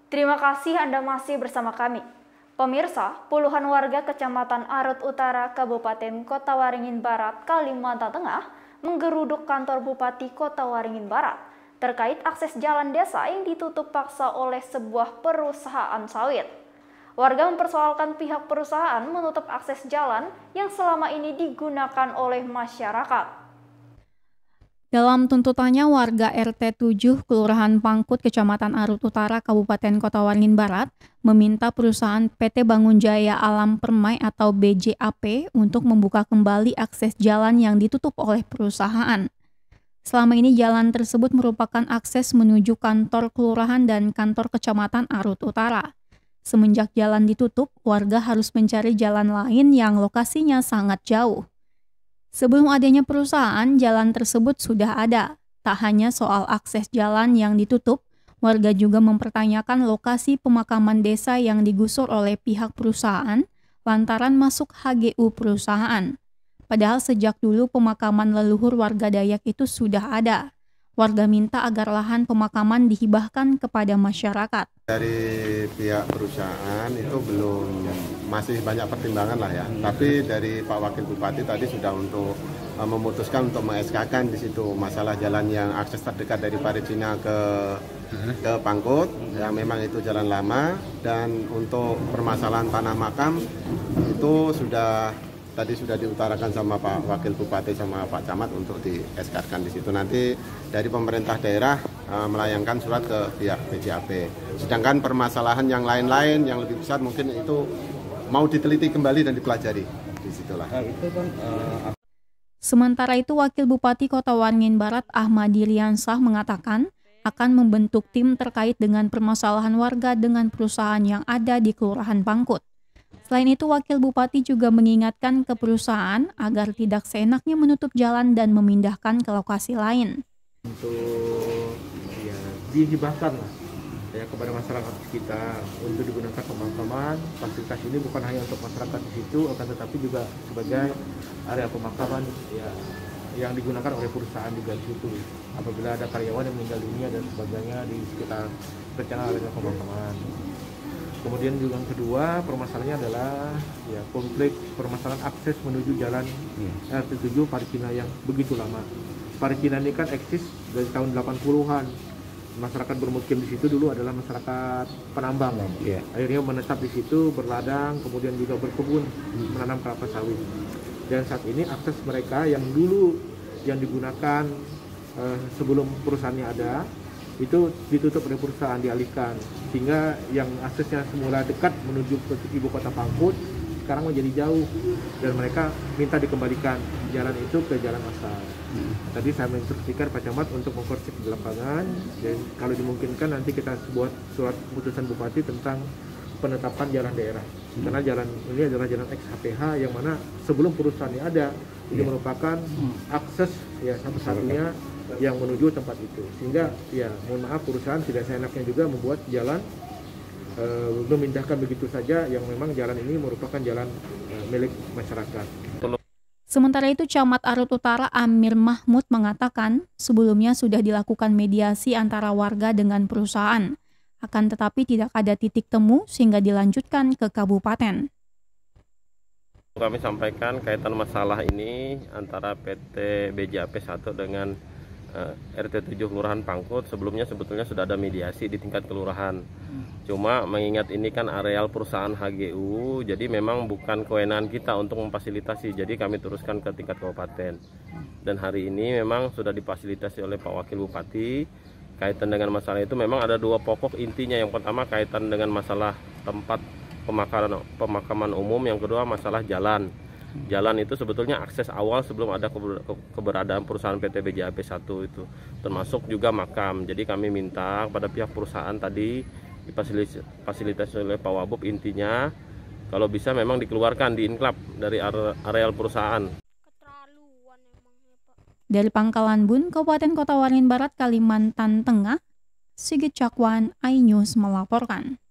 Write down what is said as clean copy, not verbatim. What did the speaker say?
Terima kasih Anda masih bersama kami. Pemirsa, puluhan warga Kecamatan Arut Utara, Kabupaten Kota Waringin Barat, Kalimantan Tengah menggeruduk kantor Bupati Kota Waringin Barat terkait akses jalan desa yang ditutup paksa oleh sebuah perusahaan sawit. Warga mempersoalkan pihak perusahaan menutup akses jalan yang selama ini digunakan oleh masyarakat. Dalam tuntutannya, warga RT 7 Kelurahan Pangkut, Kecamatan Arut Utara, Kabupaten Kota Waringin Barat meminta perusahaan PT Bangun Jaya Alam Permai atau BJAP untuk membuka kembali akses jalan yang ditutup oleh perusahaan. Selama ini jalan tersebut merupakan akses menuju kantor kelurahan dan kantor Kecamatan Arut Utara. Semenjak jalan ditutup, warga harus mencari jalan lain yang lokasinya sangat jauh. Sebelum adanya perusahaan, jalan tersebut sudah ada. Tak hanya soal akses jalan yang ditutup, warga juga mempertanyakan lokasi pemakaman desa yang digusur oleh pihak perusahaan lantaran masuk HGU perusahaan. Padahal sejak dulu pemakaman leluhur warga Dayak itu sudah ada. Warga minta agar lahan pemakaman dihibahkan kepada masyarakat. Dari pihak perusahaan itu masih banyak pertimbangan lah ya. Tapi dari Pak Wakil Bupati tadi sudah memutuskan untuk meng-SK-kan di situ masalah jalan yang akses terdekat dari Paricina ke Pangkut, yang memang itu jalan lama, dan untuk permasalahan tanah makam itu tadi sudah diutarakan sama Pak Wakil Bupati sama Pak Camat untuk di-SK-kan di situ. Nanti dari pemerintah daerah melayangkan surat ke pihak BJAP. Sedangkan permasalahan yang lain-lain yang lebih besar mungkin itu mau diteliti kembali dan dipelajari. Disitulah. Sementara itu, Wakil Bupati Kota Waringin Barat Ahmadi Riansah mengatakan akan membentuk tim terkait dengan permasalahan warga dengan perusahaan yang ada di Kelurahan Pangkut. Selain itu, Wakil Bupati juga mengingatkan ke perusahaan agar tidak seenaknya menutup jalan dan memindahkan ke lokasi lain. Untuk dihibahkan ya kepada masyarakat kita untuk digunakan pemakaman. Fasilitas ini bukan hanya untuk masyarakat di situ, akan tetapi juga sebagai area pemakaman ya, yang digunakan oleh perusahaan juga di situ. Apabila ada karyawan yang meninggal dunia dan sebagainya di sekitar rencana area pemakaman. Kemudian juga yang kedua, permasalahannya adalah ya konflik permasalahan akses menuju jalan RT 7 Paricina yang begitu lama. Paricina ini kan eksis dari tahun 80-an. Masyarakat bermukim di situ dulu adalah masyarakat penambang. Akhirnya menetap di situ, berladang, kemudian juga berkebun, menanam kelapa sawit. Dan saat ini akses mereka yang dulu yang digunakan sebelum perusahaannya ada, itu ditutup oleh perusahaan, dialihkan, sehingga yang aksesnya semula dekat menuju ke ibu kota Pangkut sekarang menjadi jauh, dan mereka minta dikembalikan jalan itu ke jalan asal. Tadi saya menginstruksikan Pak Camat untuk mengkoreksi di lapangan, dan kalau dimungkinkan nanti kita buat surat keputusan Bupati tentang penetapan jalan daerah, karena jalan ini adalah jalan ex-HPH yang mana sebelum perusahaannya ada, ini merupakan akses ya satu-satunya yang menuju tempat itu, sehingga ya mohon maaf perusahaan tidak seenaknya juga membuat jalan memindahkan begitu saja yang memang jalan ini merupakan jalan milik masyarakat. Sementara itu, Camat Arut Utara Amir Mahmud mengatakan sebelumnya sudah dilakukan mediasi antara warga dengan perusahaan, akan tetapi tidak ada titik temu sehingga dilanjutkan ke kabupaten. Kami sampaikan kaitan masalah ini antara PT BJAP 1 dengan RT 7 Kelurahan Pangkut. Sebelumnya sebetulnya sudah ada mediasi di tingkat kelurahan. Cuma mengingat ini kan areal perusahaan HGU, jadi memang bukan kewenangan kita untuk memfasilitasi. Jadi kami teruskan ke tingkat kabupaten. Dan hari ini memang sudah difasilitasi oleh Pak Wakil Bupati. Kaitan dengan masalah itu memang ada dua pokok intinya. Yang pertama kaitan dengan masalah tempat pemakaman umum, yang kedua masalah jalan. Jalan itu sebetulnya akses awal sebelum ada keberadaan perusahaan PT BJAP 1 itu, termasuk juga makam. Jadi kami minta kepada pihak perusahaan tadi difasilitasi oleh Pak Wabub, intinya kalau bisa memang dikeluarkan, diinklap dari areal perusahaan. Dari Pangkalan Bun, Kabupaten Kota Waringin Barat, Kalimantan Tengah, Sigit Cakwan, iNews melaporkan.